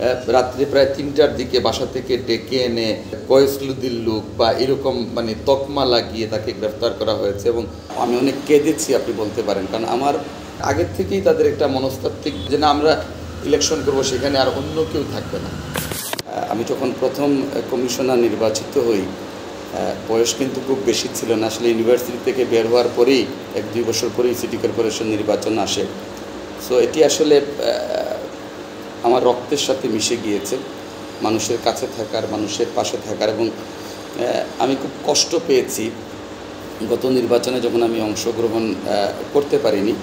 রাত্রে প্রায় ৩টার দিকে বাসা থেকে ডেকে এনে কয়েসলুদ্দিন লুক বা এরকম তকমা লাগিয়ে তাকে গ্রেফতার করা হয়েছে এবং আমি অনেক কেঁদেছি আপনি বলতে পারেন। কারণ আমার আগের থেকেই তাদের একটা মনস্তাত্ত্বিক যে না আমরা ইলেকশন করব, সেখানে আর অন্য কেউ থাকবে না। আমি যখন প্রথম কমিশনার নির্বাচিত হই, বয়স কিন্তু খুব বেশি ছিল না। আসলে ইউনিভার্সিটি থেকে বের হওয়ার পরেই ১-২ বছর পরেই সিটি কর্পোরেশন নির্বাচন আসে। সো এটি আসলে আমার রক্তের সাথে মিশে গিয়েছে, মানুষের কাছে থাকার, মানুষের পাশে থাকার। এবং আমি খুব কষ্ট পেয়েছি গত নির্বাচনে যখন আমি অংশগ্রহণ করতে পারিনি।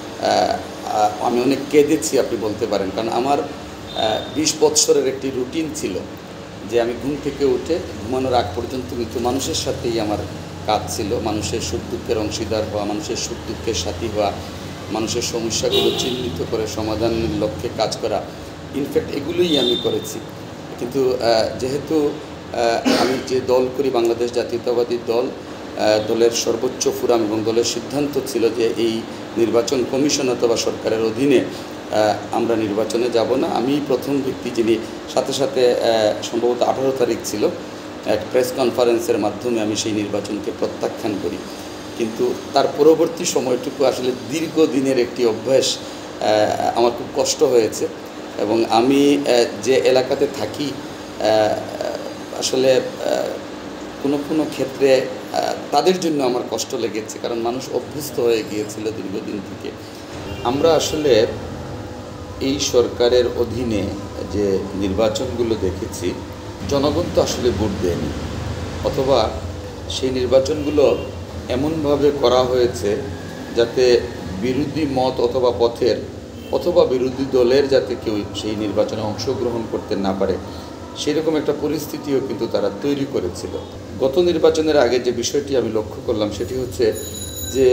আমি অনেক কেঁদেছি আপনি বলতে পারেন। কারণ আমার ২০ বৎসরের একটি রুটিন ছিল যে আমি ঘুম থেকে উঠে ঘুমানোর আগ পর্যন্ত কিন্তু মানুষের সাথেই আমার কাজ ছিল। মানুষের সুখ দুঃখের অংশীদার হওয়া, মানুষের সুখ দুঃখের সাথী হওয়া, মানুষের সমস্যাগুলো চিহ্নিত করে সমাধানের লক্ষ্যে কাজ করা। ইনফ্যাক্ট এগুলোই আমি করেছি। কিন্তু যেহেতু আমি যে দল করি, বাংলাদেশ জাতীয়তাবাদী দল, দলের সর্বোচ্চ ফোরাম এবং দলের সিদ্ধান্ত ছিল যে এই নির্বাচন কমিশন অথবা সরকারের অধীনে আমরা নির্বাচনে যাব না। আমি প্রথম ব্যক্তি যিনি সাথে সাথে সম্ভবত 18 তারিখ ছিল এক প্রেস কনফারেন্সের মাধ্যমে আমি সেই নির্বাচনকে প্রত্যাখ্যান করি। কিন্তু তার পরবর্তী সময়টুকু আসলে দীর্ঘদিনের একটি অভ্যাস, আমার খুব কষ্ট হয়েছে। এবং আমি যে এলাকাতে থাকি আসলে কোনো ক্ষেত্রে তাদের জন্য আমার কষ্ট লেগেছে, কারণ মানুষ অভ্যস্ত হয়ে গিয়েছিল দীর্ঘদিন থেকে। আমরা আসলে এই সরকারের অধীনে যে নির্বাচনগুলো দেখেছি, জনগণ তো আসলে ভোট দেয়নি, অথবা সেই নির্বাচনগুলো এমনভাবে করা হয়েছে যাতে বিরোধী মত অথবা পথের অথবা বিরোধী দলের যাতে কেউ সেই নির্বাচনে অংশগ্রহণ করতে না পারে, সেরকম একটা পরিস্থিতিও কিন্তু তারা তৈরি করেছিল। গত নির্বাচনের আগে যে বিষয়টি আমি লক্ষ্য করলাম সেটি হচ্ছে যে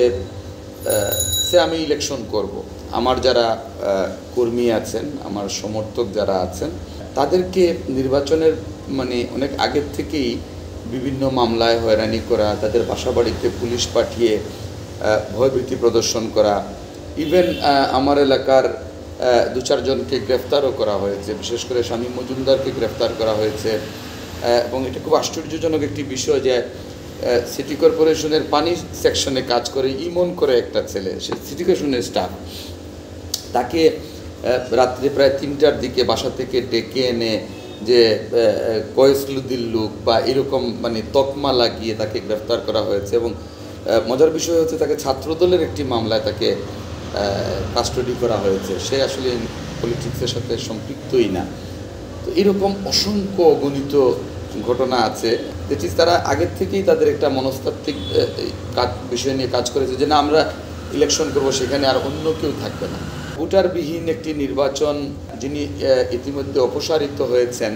আমি ইলেকশন করব, আমার যারা কর্মী আছেন, আমার সমর্থক যারা আছেন, তাদেরকে নির্বাচনের অনেক আগের থেকেই বিভিন্ন মামলায় হয়রানি করা, তাদের বাসাবাড়িতে পুলিশ পাঠিয়ে ভয়ভীতি প্রদর্শন করা, ইভেন আমার এলাকার ২-৪ জনকে গ্রেফতারও করা হয়েছে, বিশেষ করে শামীম মজুমদারকে গ্রেফতার করা হয়েছে। এবং এটা খুব আশ্চর্যজনক একটি বিষয় যে সিটি কর্পোরেশনের পানি সেকশনে কাজ করে ইমন করে একটা ছেলে, সে সিটি কর্পোরেশনের স্টাফ, তাকে রাত্রে প্রায় ৩টার দিকে বাসা থেকে ডেকে এনে যে কয়েসলুদ্দিন লুক বা এরকম তকমা লাগিয়ে তাকে গ্রেফতার করা হয়েছে। এবং মজার বিষয় হচ্ছে তাকে ছাত্রদলের একটি মামলায় তাকে কাস্টডি করা হয়েছে, সে আসলে পলিটিক্সের সাথে সম্পৃক্তই না। তো এরকম অসংখ্য অগণিত ঘটনা আছে, যেটি তারা আগের থেকেই তাদের একটা মনস্তাত্ত্বিক বিষয় নিয়ে কাজ করেছে যে না আমরা ইলেকশন করব, সেখানে আর অন্য কেউ থাকবে না। ভোটারবিহীন একটি নির্বাচন, যিনি ইতিমধ্যে অপসারিত হয়েছেন,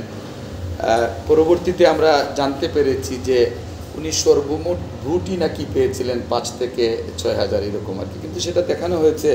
পরবর্তীতে আমরা জানতে পেরেছি যে উনি সর্বমোট ভোটই নাকি পেয়েছিলেন 5 থেকে 6 হাজার এরকম আর কি। কিন্তু সেটা দেখানো হয়েছে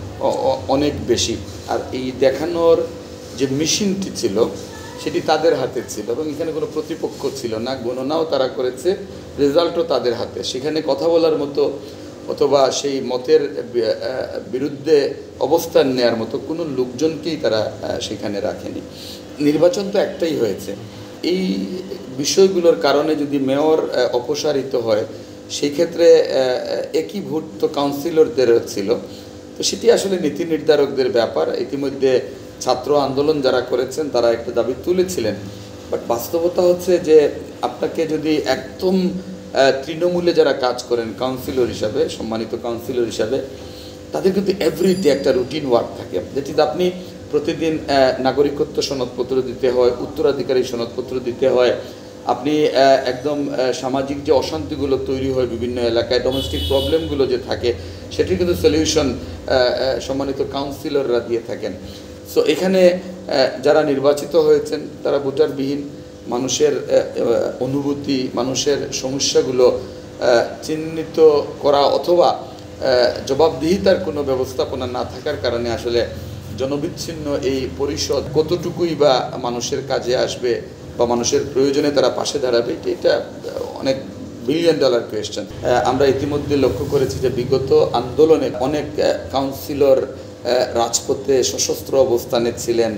অনেক বেশি। আর এই দেখানোর যে মেশিনটি ছিল সেটি তাদের হাতে ছিল এবং এখানে কোনো প্রতিপক্ষ ছিল না। গণনাও তারা করেছে, রেজাল্টও তাদের হাতে। সেখানে কথা বলার মতো অথবা সেই মতের বিরুদ্ধে অবস্থান নেওয়ার মতো কোনো লোকজনকেই তারা সেখানে রাখেনি। নির্বাচন তো একটাই হয়েছে। এই বিষয়গুলোর কারণে যদি মেয়র অপসারিত হয়, সেই ক্ষেত্রে একই ভোট তো কাউন্সিলরদেরও ছিল। তো সেটি আসলে নীতি নির্ধারকদের ব্যাপার। ইতিমধ্যে ছাত্র আন্দোলন যারা করেছেন তারা একটা দাবি তুলেছিলেন, বাট বাস্তবতা হচ্ছে যে আপনাকে যদি একদম তৃণমূলে যারা কাজ করেন কাউন্সিলর হিসাবে, সম্মানিত কাউন্সিলর হিসাবে, তাদের কিন্তু এভরিডে একটা রুটিন ওয়ার্ক থাকে, যেটিতে আপনি প্রতিদিন নাগরিকত্ব সনদপত্র দিতে হয়, উত্তরাধিকারী সনদপত্র দিতে হয়, আপনি একদম সামাজিক যে অশান্তিগুলো তৈরি হয় বিভিন্ন এলাকায়, ডোমেস্টিক প্রবলেমগুলো যে থাকে, সেটির কিন্তু সলিউশন সম্মানিত কাউন্সিলররা দিয়ে থাকেন। সো এখানে যারা নির্বাচিত হয়েছেন তারা ভোটারবিহীন, মানুষের অনুভূতি, মানুষের সমস্যাগুলো চিহ্নিত করা অথবা জবাবদিহিতার কোনো ব্যবস্থাপনা না থাকার কারণে আসলে জনবিচ্ছিন্ন এই পরিষদ কতটুকুই বা মানুষের কাজে আসবে বা মানুষের প্রয়োজনে তারা পাশে দাঁড়াবে, এটা অনেক বিলিয়ন ডলার কোয়েশ্চেন। আমরা ইতিমধ্যে লক্ষ্য করেছি যে বিগত আন্দোলনে অনেক কাউন্সিলর রাজপথে সশস্ত্র অবস্থানে ছিলেন,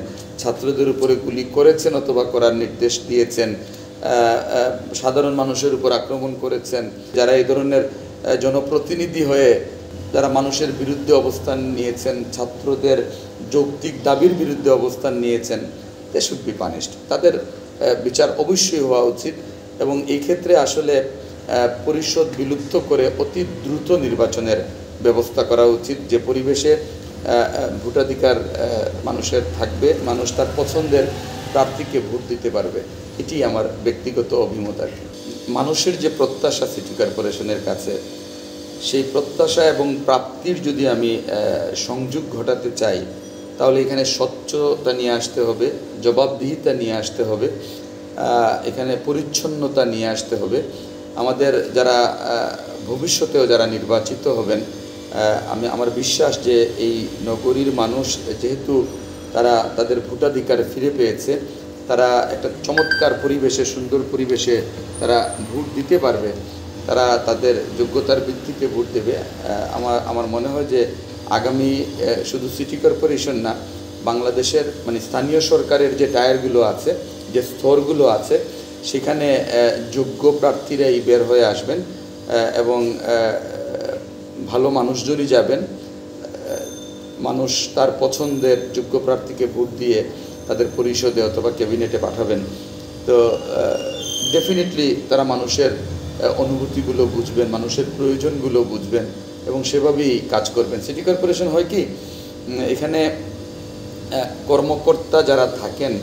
ছাত্রদের উপরে গুলি করেছেন অথবা করার নির্দেশ দিয়েছেন, সাধারণ মানুষের উপর আক্রমণ করেছেন, যারা এই ধরনের জনপ্রতিনিধি হয়ে যারা মানুষের বিরুদ্ধে অবস্থান নিয়েছেন, ছাত্রদের যৌক্তিক দাবির বিরুদ্ধে অবস্থান নিয়েছেন, দে শুড বি পানিশড। তাদের বিচার অবশ্যই হওয়া উচিত এবং এই ক্ষেত্রে আসলে পরিষদ বিলুপ্ত করে অতি দ্রুত নির্বাচনের ব্যবস্থা করা উচিত, যে পরিবেশে ভোটাধিকার মানুষের থাকবে, মানুষ তার পছন্দের প্রার্থীকে ভোট দিতে পারবে। এটি আমার ব্যক্তিগত অভিমত আর কি। মানুষের যে প্রত্যাশা সিটি কর্পোরেশনের কাছে, সেই প্রত্যাশা এবং প্রাপ্তির যদি আমি সংযোগ ঘটাতে চাই, তাহলে এখানে স্বচ্ছতা নিয়ে আসতে হবে, জবাবদিহিতা নিয়ে আসতে হবে, এখানে পরিচ্ছন্নতা নিয়ে আসতে হবে। আমাদের যারা ভবিষ্যতেও যারা নির্বাচিত হবেন, আমার বিশ্বাস যে এই নগরীর মানুষ যেহেতু তারা তাদের ভোটাধিকার ফিরে পেয়েছে, তারা একটা চমৎকার পরিবেশে, সুন্দর পরিবেশে তারা ভোট দিতে পারবে, তারা তাদের যোগ্যতার ভিত্তিতে ভোট দেবে। আমার মনে হয় যে আগামী শুধু সিটি কর্পোরেশন না, বাংলাদেশের মানে স্থানীয় সরকারের যে টায়ারগুলো আছে, যে স্তরগুলো আছে, সেখানে যোগ্য প্রার্থীরাই বের হয়ে আসবেন এবং ভালো মানুষজনই যাবেন। মানুষ তার পছন্দের যোগ্য প্রার্থীকে ভোট দিয়ে তাদের পরিষদে অথবা ক্যাবিনেটে পাঠাবেন। তো ডেফিনেটলি তারা মানুষের অনুভূতিগুলো বুঝবেন, মানুষের প্রয়োজনগুলো বুঝবেন এবং সেভাবেই কাজ করবেন। সিটি কর্পোরেশন হয় কি, এখানে কর্মকর্তা যারা থাকেন,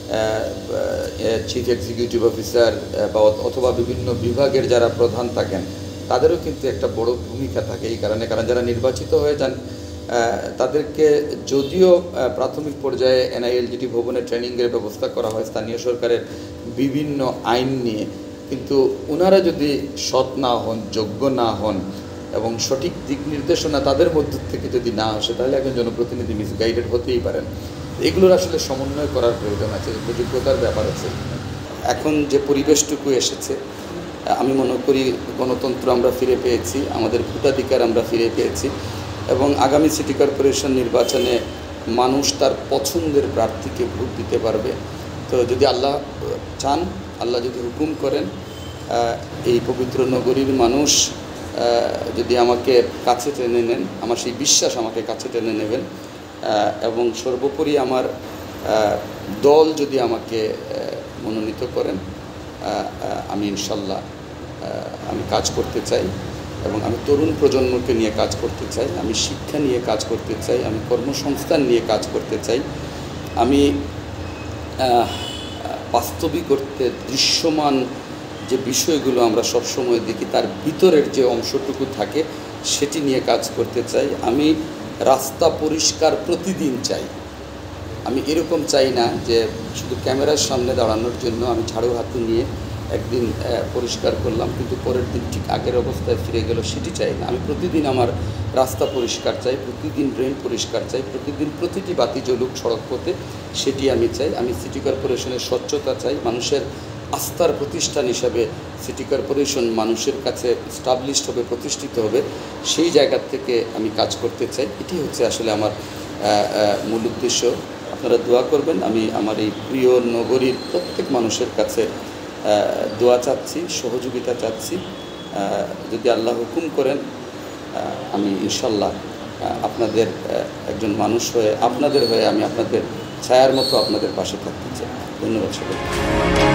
চিফ এক্সিকিউটিভ অফিসার বা অথবা বিভিন্ন বিভাগের যারা প্রধান থাকেন, তাদেরও কিন্তু একটা বড় ভূমিকা থাকে এই কারণে, কারণ যারা নির্বাচিত হয়ে যান তাদেরকে যদিও প্রাথমিক পর্যায়ে NILGT ভবনে ট্রেনিংয়ের ব্যবস্থা করা হয় স্থানীয় সরকারের বিভিন্ন আইন নিয়ে, কিন্তু ওনারা যদি সৎ না হন, যোগ্য না হন এবং সঠিক দিক নির্দেশনা তাদের মধ্য থেকে যদি না আসে, তাহলে একজন জনপ্রতিনিধি মিসগাইডেড হতেই পারেন। এগুলোর আসলে সমন্বয় করার প্রয়োজন আছে, যোগ্যতার ব্যাপার আছে। এখন যে পরিবেশটুকু এসেছে, আমি মনে করি গণতন্ত্র আমরা ফিরে পেয়েছি, আমাদের ভোটাধিকার আমরা ফিরে পেয়েছি এবং আগামী সিটি কর্পোরেশন নির্বাচনে মানুষ তার পছন্দের প্রার্থীকে ভোট দিতে পারবে। তো যদি আল্লাহ চান, আল্লাহ যদি হুকুম করেন, এই পবিত্র নগরীর মানুষ যদি আমাকে কাছে টেনে নেন, আমার সেই বিশ্বাস আমাকে কাছে টেনে নেবেন এবং সর্বোপরি আমার দল যদি আমাকে মনোনীত করেন, আমি ইনশাল্লাহ আমি কাজ করতে চাই এবং আমি তরুণ প্রজন্মকে নিয়ে কাজ করতে চাই, আমি শিক্ষা নিয়ে কাজ করতে চাই, আমি কর্মসংস্থান নিয়ে কাজ করতে চাই, আমি বাস্তবিক অর্থে দৃশ্যমান যে বিষয়গুলো আমরা সবসময় দেখি তার ভিতরের যে অংশটুকু থাকে সেটি নিয়ে কাজ করতে চাই। আমি রাস্তা পরিষ্কার প্রতিদিন চাই। আমি এরকম চাই না যে শুধু ক্যামেরার সামনে দাঁড়ানোর জন্য আমি ঝাড়ু হাতে নিয়ে একদিন পরিষ্কার করলাম কিন্তু পরের দিন ঠিক আগের অবস্থায় ফিরে গেল, সেটি চাই না। আমি প্রতিদিন আমার রাস্তা পরিষ্কার চাই, প্রতিদিন ড্রেন পরিষ্কার চাই, প্রতিদিন প্রতিটি বাতি জ্বলুক সড়ক পথে, সেটি আমি চাই। আমি সিটি কর্পোরেশনের স্বচ্ছতা চাই, মানুষের আস্থার প্রতিষ্ঠান হিসাবে সিটি কর্পোরেশন মানুষের কাছে স্টাবলিশড হবে, প্রতিষ্ঠিত হবে, সেই জায়গা থেকে আমি কাজ করতে চাই। এটি হচ্ছে আসলে আমার মূল উদ্দেশ্য। আপনারা দোয়া করবেন। আমি আমার এই প্রিয় নগরীর প্রত্যেক মানুষের কাছে দোয়া চাচ্ছি, সহযোগিতা চাচ্ছি। যদি আল্লাহ হুকুম করেন, আমি ইনশাল্লাহ আপনাদের একজন মানুষ হয়ে, আপনাদের হয়ে আমি আপনাদের ছায়ার মতো আপনাদের পাশে থাকতে চাই। ধন্যবাদ সবাই।